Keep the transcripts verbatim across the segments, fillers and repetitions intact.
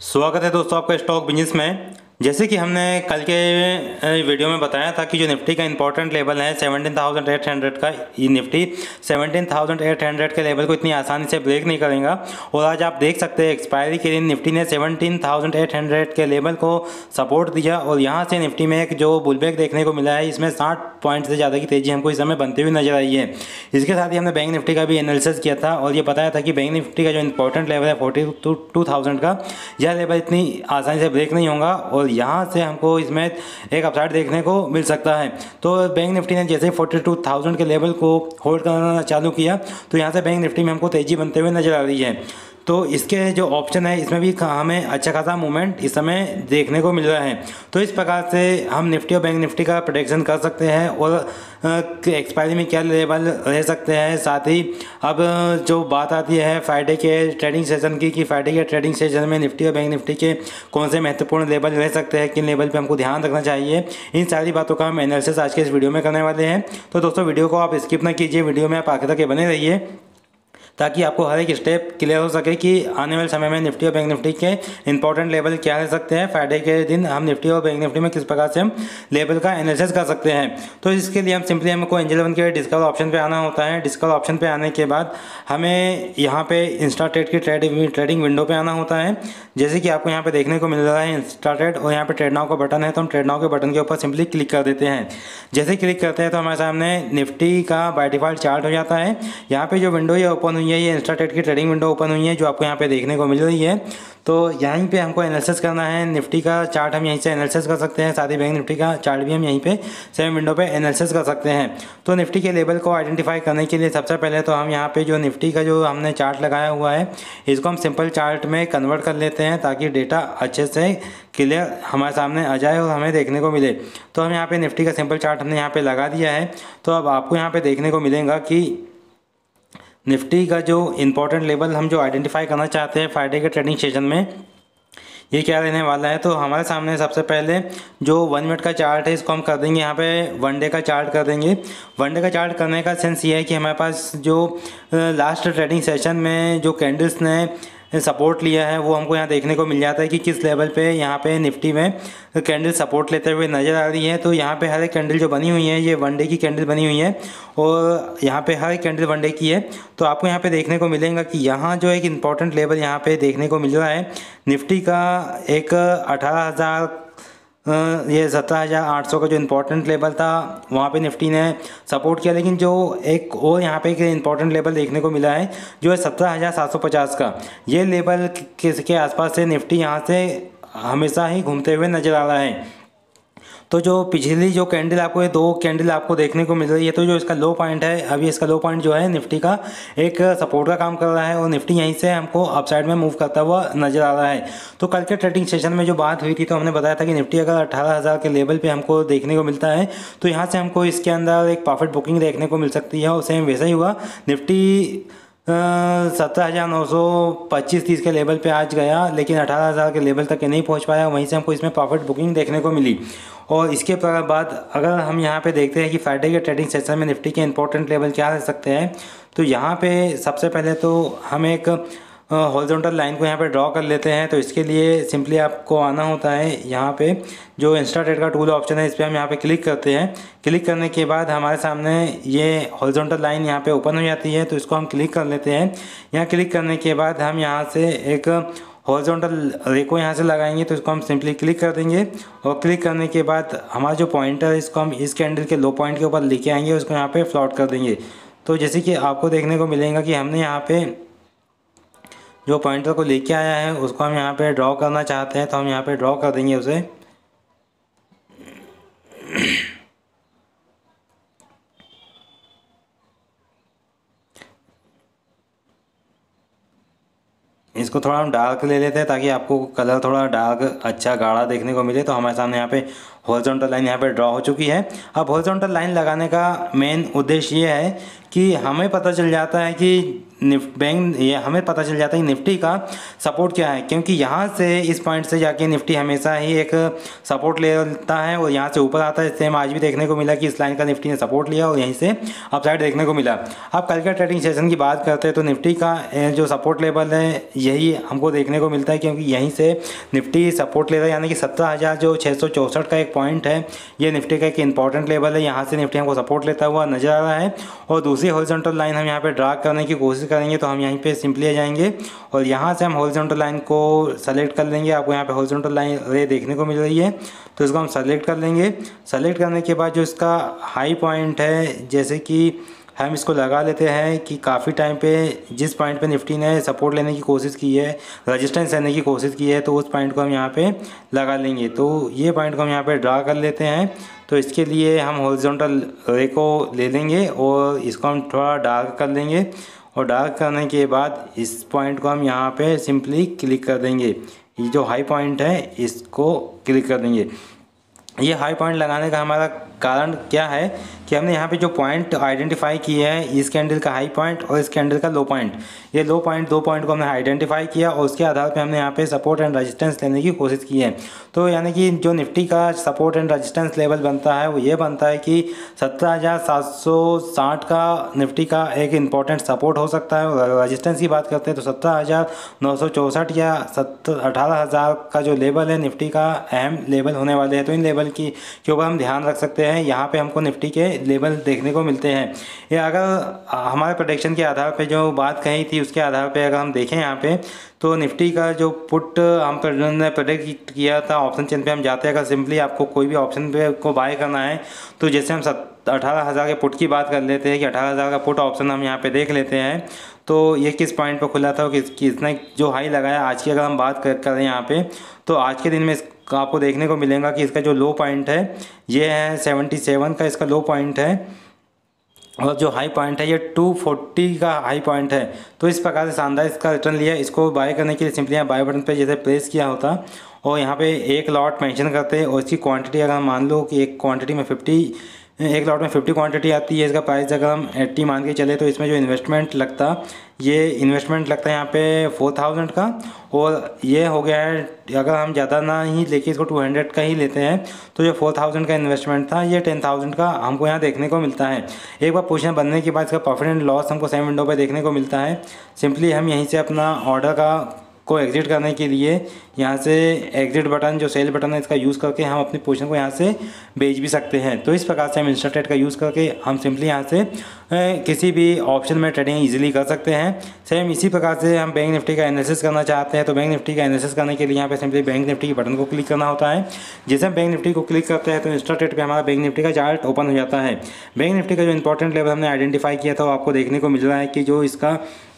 स्वागत है दोस्तों आपका स्टॉक बिजनेस में। जैसे कि हमने कल के वीडियो में बताया था कि जो निफ्टी का इंपॉर्टेंट लेवल है सेवनटीन थाउजेंड एट हंड्रेड का, ये Nifty seventeen thousand eight hundred के लेवल को इतनी आसानी से ब्रेक नहीं करेगा। और आज आप देख सकते हैं एक्सपायरी के दिन निफ्टी ने सेवनटीन थाउजेंड एट हंड्रेड के लेवल को सपोर्ट दिया और यहाँ से निफ्टी में एक जो बुलबैक देखने को मिला है, इसमें साठ पॉइंट से ज़्यादा की तेज़ी हमको इस समय बनती हुई नजर आई है। इसके साथ ही हमने बैंक निफ्टी का भी एनालिसिस किया था और ये बताया था कि बैंक निफ्टी का जो इंपॉर्टेंट लेवल है फोर्टी टू थाउजेंड का, यह लेवल इतनी आसानी से ब्रेक नहीं होगा और यहाँ से हमको इसमें एक अपसाइड देखने को मिल सकता है। तो बैंक निफ्टी ने जैसे फोर्टी टू थाउजेंड के लेवल को होल्ड करना चालू किया तो यहाँ से बैंक निफ्टी में हमको तेज़ी बनते हुए नजर आ रही है। तो इसके जो ऑप्शन है इसमें भी हमें अच्छा खासा मूवमेंट इस समय देखने को मिल रहा है। तो इस प्रकार से हम निफ्टी और बैंक निफ्टी का प्रेडिक्शन कर सकते हैं और एक्सपायरी में क्या लेवल रह सकते हैं। साथ ही अब जो बात आती है फ्राइडे के ट्रेडिंग सेशन की कि फ्राइडे के ट्रेडिंग सेशन में निफ्टी और बैंक निफ्टी के कौन से महत्वपूर्ण लेवल रह सकते हैं, किन लेवल पे हमको ध्यान रखना चाहिए, इन सारी बातों का हम एनालिसिस आज के इस वीडियो में करने वाले हैं। तो दोस्तों वीडियो को आप स्किप ना कीजिए, वीडियो में आप आखिर तक बने रहिए ताकि आपको हर एक स्टेप क्लियर हो सके कि आने वाले समय में निफ्टी और बैंक निफ्टी के इंपॉर्टेंट लेवल क्या रह सकते हैं। फ्राइडे के दिन हम निफ्टी और बैंक निफ्टी में किस प्रकार से हम लेवल का एनालिसिस कर सकते हैं। तो इसके लिए हम सिंपली हमको एंजल वन के डिस्कवर ऑप्शन पे आना होता है। डिस्कवर ऑप्शन पे आने के बाद हमें यहाँ पे इंस्टा ट्रेड की ट्रेडिंग ट्रेडिंग विंडो पे आना होता है। जैसे कि आपको यहाँ पे देखने को मिल रहा है इंस्टा ट्रेड और यहाँ पे ट्रेड नाउ का बटन है, तो हम ट्रेड नाउ के बटन के ऊपर सिंपली क्लिक कर देते हैं। जैसे क्लिक करते हैं तो हमारे सामने निफ्टी का बाय डिफॉल्ट चार्ट हो जाता है। यहाँ पे जो विंडो ये ओपन हुई है, ये इंस्टा ट्रेड की ट्रेडिंग विंडो ओपन हुई है जो आपको यहाँ पे देखने को मिल रही है। तो यहीं पे हमको एनालिसिस करना है। निफ्टी का चार्ट हम यहीं से एनालिसिस कर सकते हैं, साथ ही बैंक निफ्टी का चार्ट भी हम यहीं पे सेम विंडो पे एनालिसिस कर सकते हैं। तो निफ्टी के लेवल को आइडेंटिफाई करने के लिए सबसे पहले तो हम यहाँ पे जो निफ्टी का जो हमने चार्ट लगाया हुआ है इसको हम सिंपल चार्ट में कन्वर्ट कर लेते हैं ताकि डेटा अच्छे से क्लियर हमारे सामने आ जाए और हमें देखने को मिले। तो हम यहाँ पे निफ्टी का सिंपल चार्ट हमने यहाँ पे लगा दिया है। तो अब आपको यहाँ पे देखने को मिलेगा कि निफ्टी का जो इंपॉर्टेंट लेवल हम जो आइडेंटिफाई करना चाहते हैं फ्राइडे के ट्रेडिंग सेशन में, ये क्या रहने वाला है। तो हमारे सामने सबसे पहले जो वन मिनट का चार्ट है इसको हम कर देंगे यहाँ पे वन डे का चार्ट कर देंगे। वन डे का चार्ट करने का सेंस ये है कि हमारे पास जो लास्ट ट्रेडिंग सेशन में जो कैंडल्स ने सपोर्ट लिया है वो हमको यहाँ देखने को मिल जाता है कि किस लेवल पे यहाँ पे निफ्टी में कैंडल सपोर्ट लेते हुए नज़र आ रही है। तो यहाँ पे हर एक कैंडल जो बनी हुई है ये वन डे की कैंडल बनी हुई है और यहाँ पे हर एक कैंडल वन डे की है। तो आपको यहाँ पे देखने को मिलेगा कि यहाँ जो एक इम्पॉर्टेंट लेवल यहाँ पे देखने को मिल रहा है निफ्टी का एक अठारह हज़ार ये सत्रह हज़ार आठ सौ का जो इम्पोर्टेंट लेवल था वहाँ पे निफ्टी ने सपोर्ट किया। लेकिन जो एक और यहाँ पे एक इम्पोर्टेंट लेवल देखने को मिला है जो है सत्रह हज़ार सात सौ पचास का, ये लेवल किसके आसपास से निफ्टी यहाँ से हमेशा ही घूमते हुए नज़र आ रहा है। तो जो पिछली जो कैंडल आपको ये दो कैंडल आपको देखने को मिल रही है, तो जो इसका लो पॉइंट है अभी इसका लो पॉइंट जो है निफ्टी का एक सपोर्ट का काम कर रहा है और निफ्टी यहीं से हमको अपसाइड में मूव करता हुआ नजर आ रहा है। तो कल के ट्रेडिंग सेशन में जो बात हुई थी तो हमने बताया था कि निफ्टी अगर अठारह हज़ार के लेवल पे हमको देखने को मिलता है तो यहाँ से हमको इसके अंदर एक प्रॉफिट बुकिंग देखने को मिल सकती है। और सेम वैसा ही हुआ, निफ्टी सत्रह हज़ार नौ सौ पच्चीस तीस के लेवल पे आज गया लेकिन अठारह हज़ार के लेवल तक नहीं पहुंच पाया, वहीं से हमको इसमें प्रॉफिट बुकिंग देखने को मिली। और इसके बाद अगर हम यहाँ पे देखते हैं कि फ्राइडे के ट्रेडिंग सेशन में निफ्टी के इंपॉर्टेंट लेवल क्या रह सकते हैं, तो यहाँ पे सबसे पहले तो हम एक हॉरिजॉन्टल लाइन को यहाँ पे ड्रॉ कर लेते हैं। तो इसके लिए सिंपली आपको आना होता है यहाँ पे जो इंस्टा ट्रेड का टूल ऑप्शन है इस पर हम यहाँ पे क्लिक करते हैं। क्लिक करने के बाद हमारे सामने ये हॉरिजॉन्टल लाइन यहाँ पे ओपन हो जाती है, तो इसको हम क्लिक कर लेते हैं। यहाँ क्लिक करने के बाद हम यहाँ से एक हॉरिजॉन्टल रे को यहाँ से लगाएंगे, तो इसको हम सिंपली क्लिक कर देंगे और क्लिक करने के बाद हमारा जो पॉइंटर है इसको हम इस कैंडल के लो पॉइंट के ऊपर लेके आएंगे, उसको यहाँ पे फ्लॉट कर देंगे। तो जैसे कि आपको देखने को मिलेगा कि हमने यहाँ पे जो पॉइंटर को लेके आया है उसको हम यहाँ पे ड्रॉ करना चाहते हैं, तो हम यहाँ पे ड्रॉ कर देंगे उसे। इसको थोड़ा हम डार्क ले लेते हैं ताकि आपको कलर थोड़ा डार्क अच्छा गाढ़ा देखने को मिले। तो हमारे सामने यहाँ पे हॉरिजॉन्टल लाइन यहाँ पे ड्रॉ हो चुकी है। अब हॉरिजॉन्टल लाइन लगाने का मेन उद्देश्य ये है कि हमें पता चल जाता है कि निफ्ट बैंक ये हमें पता चल जाता है कि निफ्टी का सपोर्ट क्या है, क्योंकि यहाँ से इस पॉइंट से जाके निफ्टी हमेशा ही एक सपोर्ट लेता है और यहाँ से ऊपर आता है। सेम आज भी देखने को मिला कि इस लाइन का निफ्टी ने सपोर्ट लिया और यहीं से अपसाइड देखने को मिला। अब कल के ट्रेडिंग सेशन की बात करते हैं तो निफ्टी का जो सपोर्ट लेवल है यही हमको देखने को मिलता है, क्योंकि यहीं से निफ्टी सपोर्ट ले रहा है, यानी कि सत्रह हज़ार जो छः सौ चौंसठ का एक पॉइंट है ये निफ्टी का एक इंपॉर्टेंट लेवल है। यहाँ से निफ्टी हमको सपोर्ट लेता हुआ नजर आ रहा है और दूसरी हॉरिजॉन्टल लाइन हम यहाँ पे ड्रा करने की कोशिश करेंगे। तो हम यहीं पे सिंपली आ जाएंगे और यहाँ से हम हॉरिजॉन्टल लाइन को सेलेक्ट कर लेंगे। आपको यहाँ पे हॉरिजॉन्टल लाइन रे देखने को मिल रही है, तो इसको हम सेलेक्ट कर लेंगे। सेलेक्ट करने के बाद जो इसका हाई पॉइंट है, जैसे कि हम इसको लगा लेते हैं कि काफ़ी टाइम पे जिस पॉइंट पे निफ्टी ने सपोर्ट लेने की कोशिश की है, रेजिस्टेंस लेने की कोशिश की है, तो उस पॉइंट को हम यहाँ पे लगा लेंगे। तो ये पॉइंट को हम यहाँ पे ड्रा कर लेते हैं। तो इसके लिए हम हॉरिजॉन्टल रे को ले लेंगे और इसको हम थोड़ा डार्क कर लेंगे और डार्क करने के बाद इस पॉइंट को हम यहाँ पे सिंपली क्लिक कर देंगे। ये जो हाई पॉइंट है इसको क्लिक कर देंगे। ये हाई पॉइंट लगाने का हमारा कारण क्या है कि हमने यहाँ पे जो पॉइंट आइडेंटिफाई किए हैं, इस कैंडल का हाई पॉइंट और इस कैंडल का लो पॉइंट, ये लो पॉइंट दो पॉइंट को हमने आइडेंटिफाई किया और उसके आधार पे हमने यहाँ पे सपोर्ट एंड रेजिस्टेंस लेने की कोशिश की है। तो यानी कि जो निफ्टी का सपोर्ट एंड रेजिस्टेंस लेवल बनता है वो ये बनता है कि सत्रह हज़ार सात सौ साठ का निफ्टी का एक इम्पॉर्टेंट सपोर्ट हो सकता है। और रेजिस्टेंस की बात करते हैं तो सत्रह हज़ार नौ सौ चौंसठ या सत्तर अठारह हज़ार का जो लेवल है निफ्टी का अहम लेवल होने वाले हैं। तो इन लेवल की के ऊपर हम ध्यान रख सकते हैं। यहाँ पे हमको निफ्टी के लेवल देखने को मिलते हैं। ये अगर हमारे प्रेडिक्शन के आधार पे जो बात कही थी उसके आधार पे अगर हम देखें यहाँ पे तो निफ्टी का जो पुट हम ने प्रेडिक्ट किया था, ऑप्शन चेन पे हम जाते हैं। अगर सिंपली आपको कोई भी ऑप्शन पे को बाय करना है तो जैसे हम अठारह हज़ार के पुट की बात कर लेते हैं कि अठारह हज़ार का पुट ऑप्शन हम यहाँ पे देख लेते हैं। तो ये किस पॉइंट पर खुला था, किस किसने जो हाई लगाया आज की अगर हम बात करें यहाँ पे तो आज के दिन में आपको देखने को मिलेगा कि इसका जो लो पॉइंट है ये है सतहत्तर का इसका लो पॉइंट है और जो हाई पॉइंट है ये दो सौ चालीस का हाई पॉइंट है। तो इस प्रकार से शानदार इसका रिटर्न लिया। इसको बाय करने के लिए सिंपली यहाँ बाय बटन पे जैसे प्रेस किया होता और यहाँ पे एक लॉट मेंशन करते हैं और इसकी क्वांटिटी अगर हम मान लो कि एक क्वांटिटी में पचास एक लॉट में पचास क्वांटिटी आती है, इसका प्राइस अगर हम अस्सी मान के चले तो इसमें जो इन्वेस्टमेंट लगता ये इन्वेस्टमेंट लगता है यहाँ पे फोर थाउजेंड का और ये हो गया है अगर हम ज़्यादा ना ही लेके इसको टू हंड्रेड का ही लेते हैं तो जो फोर थाउजेंड का इन्वेस्टमेंट था ये टेन थाउजेंड का हमको यहाँ देखने को मिलता है। एक बार पोजीशन बनने के बाद इसका प्रॉफिट एंड लॉस हमको सेम विंडो पे देखने को मिलता है। सिंपली हम यहीं से अपना ऑर्डर का को एग्जिट करने के लिए यहाँ से एग्जिट बटन जो सेल बटन है इसका यूज़ करके हम अपनी पोजीशन को यहाँ से बेच भी सकते हैं। तो इस प्रकार से हम इंस्टेंट ट्रेड का यूज़ करके हम सिंपली यहाँ से किसी भी ऑप्शन में ट्रेडिंग इजीली कर सकते हैं। सेम इसी प्रकार से हम बैंक निफ्टी का एनालिसिस करना चाहते हैं तो बैंक निफ्टी का एनालिसिस करने के लिए यहाँ पे सिंपली बैंक निफ्टी के बटन को क्लिक करना होता है। जैसे हम बैंक निफ्टी को क्लिक करते हैं तो इंस्टेंट ट्रेड पे हमारा बैंक निफ्टी का चार्ट ओपन हो जाता है। बैंक निफ्टी का जो इंपॉर्टेंट लेवल हमने आइडेंटिफाई किया था वो आपको देखने को मिल रहा है कि जो इसका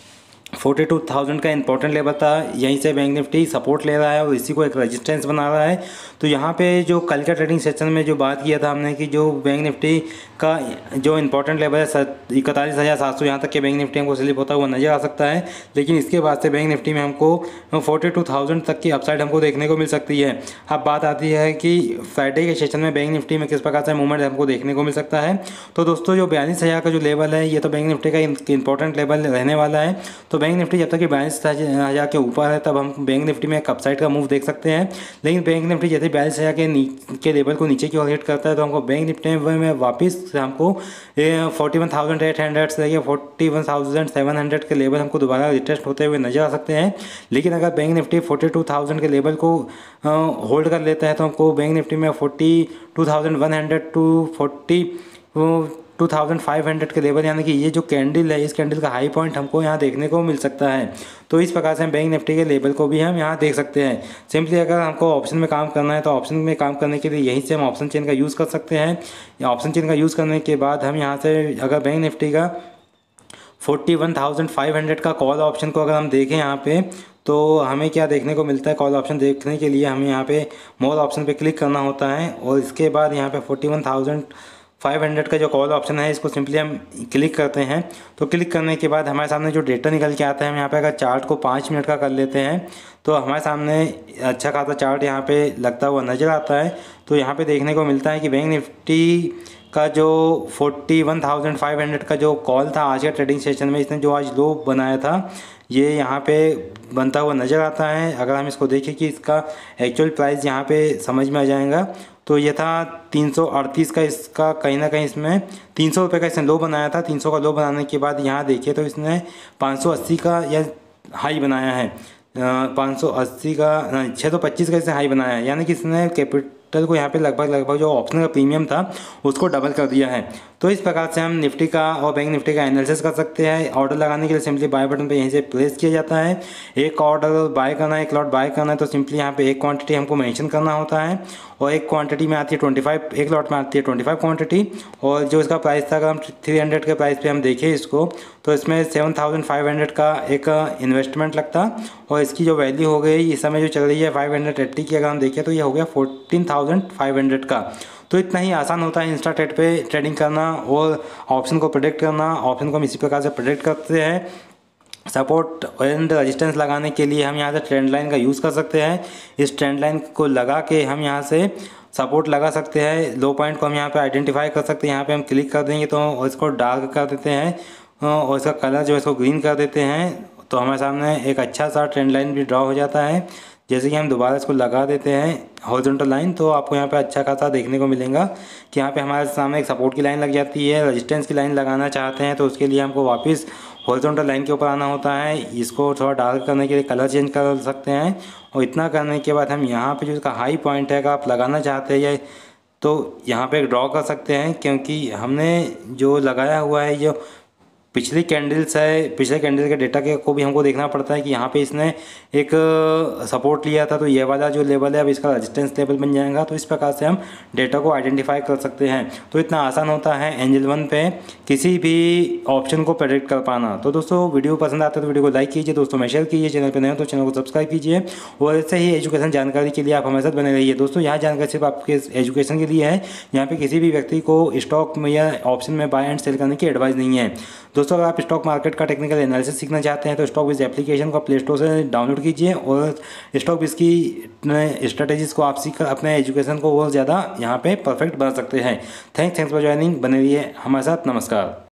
बयालीस हज़ार का इंपॉर्टेंट लेवल था यहीं से बैंक निफ्टी सपोर्ट ले रहा है और इसी को एक रेजिस्टेंस बना रहा है। तो यहाँ पे जो कल का ट्रेडिंग सेशन में जो बात किया था हमने कि जो बैंक निफ्टी का जो इंपॉर्टेंट लेवल है इकतालीस हज़ार सात सौ यहाँ तक के बैंक निफ्टी हमको स्लिप होता हुआ नजर आ सकता है। लेकिन इसके बाद से बैंक निफ्टी में हमको बयालीस हज़ार तक की अपसाइड हमको देखने को मिल सकती है। अब बात आती है कि फ्राइडे के सेशन में बैंक निफ्टी में किस प्रकार से मूवमेंट हमको देखने को मिल सकता है। तो दोस्तों जो बयालीस हज़ार का जो लेवल है ये तो बैंक निफ्टी का इंपॉर्टेंट लेवल रहने वाला है। तो बैंक निफ्टी जब तक कि बयालीस हज़ार के ऊपर है तब हम बैंक निफ्टी में एक अपसाइड का मूव देख सकते हैं। लेकिन बैंक निफ्टी जैसे बयालीस हज़ार के के लेवल को नीचे की ओर हिट करता है तो हमको बैंक निफ्टी में वापस हमको forty one thousand eight hundred से लेकर forty one thousand seven hundred के लेवल हमको दोबारा रिटेस्ट होते हुए नजर आ सकते हैं। लेकिन अगर bank Nifty forty two thousand के लेवल को होल्ड कर लेता है तो हमको बैंक निफ्टी में forty two thousand one hundred to forty two thousand five hundred के लेवल यानी कि ये जो कैंडल है इस कैंडल का हाई पॉइंट हमको यहाँ देखने को मिल सकता है। तो इस प्रकार से हम बैंक निफ्टी के लेवल को भी हम यहाँ देख सकते हैं। सिंपली अगर हमको ऑप्शन में काम करना है तो ऑप्शन में काम करने के लिए यहीं से हम ऑप्शन चेन का यूज़ कर सकते हैं। ऑप्शन चेन का यूज़ करने के बाद हम यहाँ से अगर बैंक निफ्टी का forty one thousand five hundred का कॉल ऑप्शन को अगर हम देखें यहाँ पे तो हमें क्या देखने को मिलता है। कॉल ऑप्शन देखने के लिए हमें यहाँ पे मोर ऑप्शन पे क्लिक करना होता है और इसके बाद यहाँ पे forty one thousand five hundred का जो कॉल ऑप्शन है इसको सिंपली हम क्लिक करते हैं। तो क्लिक करने के बाद हमारे सामने जो डेटा निकल के आता है, हम यहाँ पे अगर चार्ट को पाँच मिनट का कर लेते हैं तो हमारे सामने अच्छा खासा चार्ट यहाँ पे लगता हुआ नज़र आता है। तो यहाँ पे देखने को मिलता है कि बैंक निफ्टी का जो forty one thousand five hundred का जो कॉल था आज के ट्रेडिंग सेशन में, इसने जो आज लो बनाया था ये यहाँ पे बनता हुआ नज़र आता है। अगर हम इसको देखें कि इसका एक्चुअल प्राइस यहाँ पे समझ में आ जाएगा तो ये था तीन सौ अड़तीस का, इसका कहीं ना कहीं इसमें तीन सौ रुपये का इसने लो बनाया था। तीन सौ का लो बनाने के बाद यहाँ देखिए तो इसने पाँच सौ अस्सी का यह हाई बनाया है, पाँच सौ अस्सी का छः सौ पच्चीस का इसने हाई बनाया है, यानी कि इसने कैपिटल को यहाँ पे लगभग लगभग जो ऑप्शन का प्रीमियम था उसको डबल कर दिया है। तो इस प्रकार से हम निफ्टी का और बैंक निफ्टी का एनालिसिस कर सकते हैं। ऑर्डर लगाने के लिए सिंपली बाय बटन पे यहीं से प्लेस किया जाता है। एक ऑर्डर बाय करना है, एक लॉट बाय करना है तो सिंपली यहाँ पे एक क्वांटिटी हमको मेंशन करना होता है और एक क्वांटिटी में आती है ट्वेंटी फाइव, एक लॉट में आती है ट्वेंटी फाइव क्वांटिटी। और जो इसका प्राइस था, अगर हम थ्री हंड्रेड के प्राइस पे हम देखें इसको तो इसमें सेवन थाउजेंड फाइव हंड्रेड का एक इन्वेस्टमेंट लगता और इसकी जो वैल्यू हो गई इस समय जो चल रही है फाइव हंड्रेड एट्टी की, अगर हम देखें तो ये हो गया फोर्टीन थाउजेंड फाइव हंड्रेड का। तो इतना ही आसान होता है इंस्टा ट्रेड पे ट्रेडिंग करना और ऑप्शन को प्रेडिक्ट करना। ऑप्शन को हम इसी प्रकार से प्रेडिक्ट करते हैं। सपोर्ट एंड रेजिस्टेंस लगाने के लिए हम यहाँ से ट्रेंड लाइन का यूज़ कर सकते हैं। इस ट्रेंड लाइन को लगा के हम यहाँ से सपोर्ट लगा सकते हैं। लो पॉइंट को हम यहाँ पे आइडेंटिफाई कर सकते हैं। यहाँ पे हम क्लिक कर देंगे तो इसको डार्क कर देते हैं और इसका कलर जो है इसको ग्रीन कर देते हैं तो हमारे सामने एक अच्छा सा ट्रेंड लाइन भी ड्रॉ हो जाता है। जैसे कि हम दोबारा इसको लगा देते हैं हॉरिजॉन्टल लाइन तो आपको यहाँ पे अच्छा खासा देखने को मिलेगा कि यहाँ पे हमारे सामने एक सपोर्ट की लाइन लग जाती है। रेजिस्टेंस की लाइन लगाना चाहते हैं तो उसके लिए हमको वापस हॉरिजॉन्टल लाइन के ऊपर आना होता है। इसको थोड़ा डार्क करने के लिए कलर चेंज कर सकते हैं और इतना करने के बाद हम यहाँ पे जो इसका हाई पॉइंट है अगर आप लगाना चाहते हैं तो यहाँ पे ड्रॉ कर सकते हैं, क्योंकि हमने जो लगाया हुआ है जो पिछली कैंडल्स है, पिछले कैंडल के डेटा के को भी हमको देखना पड़ता है कि यहाँ पे इसने एक सपोर्ट लिया था तो ये वाला जो लेवल है अब इसका रेजिस्टेंस लेवल बन जाएगा। तो इस प्रकार से हम डेटा को आइडेंटिफाई कर सकते हैं। तो इतना आसान होता है एंजल वन पे किसी भी ऑप्शन को प्रेडिक्ट कर पाना। तो दोस्तों वीडियो पसंद आता है तो वीडियो को लाइक कीजिए, दोस्तों में शेयर कीजिए, चैनल पर नए हो तो चैनल को सब्सक्राइब कीजिए और ऐसे ही एजुकेशन जानकारी के लिए आप हमारे साथ बने रहिए। दोस्तों यहाँ जानकारी सिर्फ आपके एजुकेशन के लिए है, यहाँ पे किसी भी व्यक्ति को स्टॉक में या ऑप्शन में बाय एंड सेल करने की एडवाइस नहीं है। दोस्तों अगर आप स्टॉक मार्केट का टेक्निकल एनालिसिस सीखना चाहते हैं तो स्टॉक बिज एप्लीकेशन को प्ले स्टोर से डाउनलोड कीजिए और स्टॉक बिज की स्ट्रेटेजीज को आप सीख कर अपने एजुकेशन को और ज़्यादा यहाँ पे परफेक्ट बना सकते हैं। थैंक्स थैंक्स फॉर ज्वाइनिंग, बने रहिए हमारे साथ। नमस्कार।